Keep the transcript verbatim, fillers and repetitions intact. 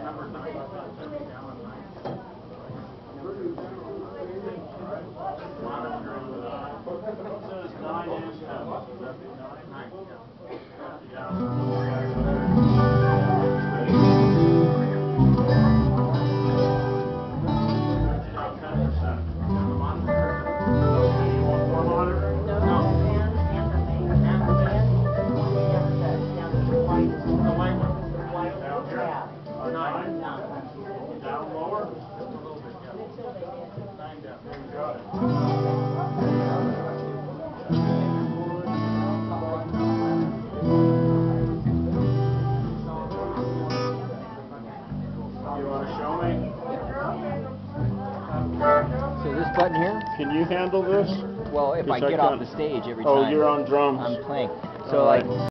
Down lower? Just a little bit, yeah. Nine down. There you got it. You want to show me? So this button here? Can you handle this? Well, if I get I off the stage every oh, time. you're on drums. I'm playing. So like.